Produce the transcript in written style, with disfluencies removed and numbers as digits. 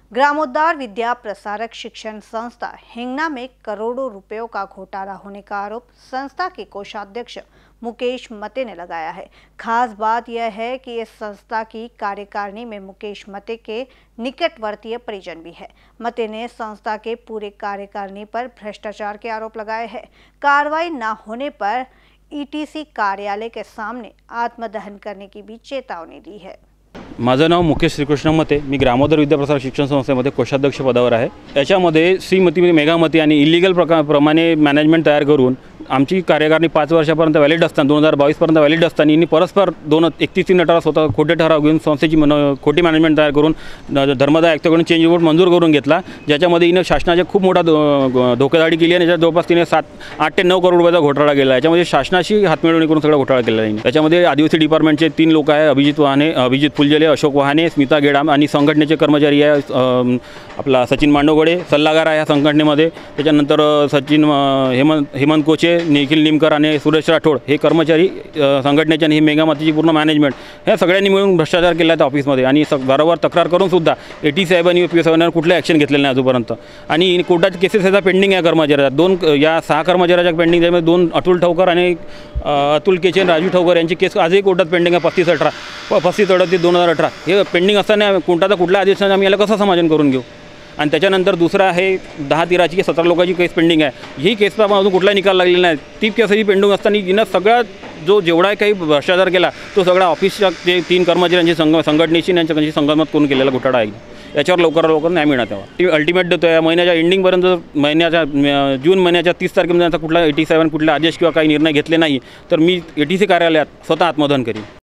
ग्रामोद्धार विद्या प्रसारक शिक्षण संस्था हिंगना में करोड़ों रुपयों का घोटाला होने का आरोप संस्था के कोषाध्यक्ष मुकेश मते ने लगाया है। खास बात यह है कि इस संस्था की कार्यकारिणी में मुकेश मते के निकटवर्तीय परिजन भी है। मते ने संस्था के पूरे कार्यकारिणी पर भ्रष्टाचार के आरोप लगाए हैं। कार्रवाई न होने पर ईटीसी कार्यालय के सामने आत्मदहन करने की भी चेतावनी दी है। माझं नाव मुकेश श्रीकृष्ण मते, मी ग्रामोद्धार विद्याप्रसारक शिक्षण संस्थेमध्ये कोषाध्यक्ष पदावर आहे। याच्यामध्ये श्रीमती मेघामती आणि इलिगल प्रमाणे मॅनेजमेंट तयार करून आमची कार्यकारिणी 5 वर्षापर्यंत व्हॅलिड असताना 2022 पर्यंत व्हॅलिड असताना यांनी परस्पर 31 नटाला स्वतः खोटे ठराव घेऊन संस्थेची खोटी मॅनेजमेंट तयार करून धर्मदाय आयुक्ताकडून चेंज रिपोर्ट मंजूर करून घेतला, ज्याच्यामध्ये हिने शासनाचे खूप मोठा धोकेदारी केली आणि याच्या जवळपास तिने 8 ते 9 करोड रुपयाचा घोटाळा केला। याच्यामध्ये शासनाशी हातमिळवणी करून सगळा घोटाळा केला आहे। त्याच्यामध्ये आदिवासी डिपार्टमेंटचे 3 लोक आहे, अभिजित वहाने, अभिजित फुलझेले, अशोक वहाने, स्मिता गेडाम आणि संघटनेचे कर्मचारी आहे आपला सचिन मांडवगडे सल्लागार आहे या संघटनेमध्ये। त्याच्यानंतर सचिन हेमंत कोचे, निखिल निमकर आणि सुरेश राठोड हे कर्मचारी संघटनेचे आणि ही मेघामतीची पूर्ण मॅनेजमेंट ह्या सगळ्यांनी मिळून भ्रष्टाचार केला आहे ऑफिसमध्ये आणि वारंवार तक्रार करून सुद्धा एटी साहेबांनी पी साहेबांनी कुठल्या ॲक्शन घेतलेलं नाही अजूनपर्यंत। आणि कोर्टात केसेस ह्याचा पेंडिंग आहे कर्मचाऱ्याचा, या 6 कर्मचाऱ्याच्या पेंडिंग, त्यामध्ये 2 अतुल ठवकर आणि अतुल केचेन, राजू ठवकर यांची केस आजही कोर्टात पेंडिंग आहे। 35/18 2018 हे पेंडिंग असताना कोर्टाचा कुठला आदेश नाही, आम्ही याला कसं समाधान करून घेऊ। आणि त्याच्यानंतर दुसरा आहे 10/13ची 17 लोकांची केस पेंडिंग आहे। ही केसचा अजून कुठला निकाल लागलेला नाही। ती केसही पेंडिंग असताना हिनं सगळा जेवढा काही भ्रष्टाचार केला तो सगळा ऑफिसच्या जे 3 कर्मचाऱ्यांची संघटनेशी यांच्याशी संगनमत करून केलेला घोटाळा आहे। याच्यावर लवकर न्याय मिळणार तेव्हा ती अल्टिमेट देतो या महिन्याच्या एंडिंगपर्यंत, महिन्याच्या जून महिन्याच्या 30 तारखेपर्यंत कुठला 87 कुठला आदेश किंवा काही निर्णय घेतले नाही तर मी एटीसी कार्यालयात स्वतः आत्मदहन करीन।